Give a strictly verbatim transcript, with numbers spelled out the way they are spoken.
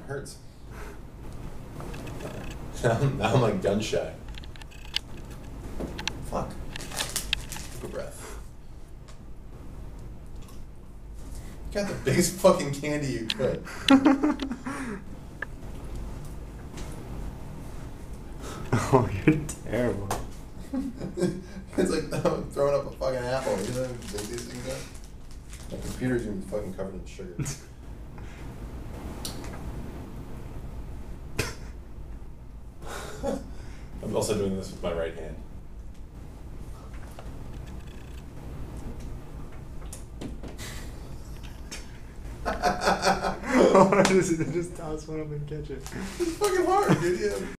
hurts. now, I'm, now I'm like gun shy. Fuck. Take a breath. You got the biggest fucking candy you could. Oh, you're terrible. It's like I'm throwing up a fucking apple. You know how big these things are? My computer's gonna be fucking covered in sugar. I'm also doing this with my right hand. just, just toss one up and catch it. It's fucking hard, dude. Yeah.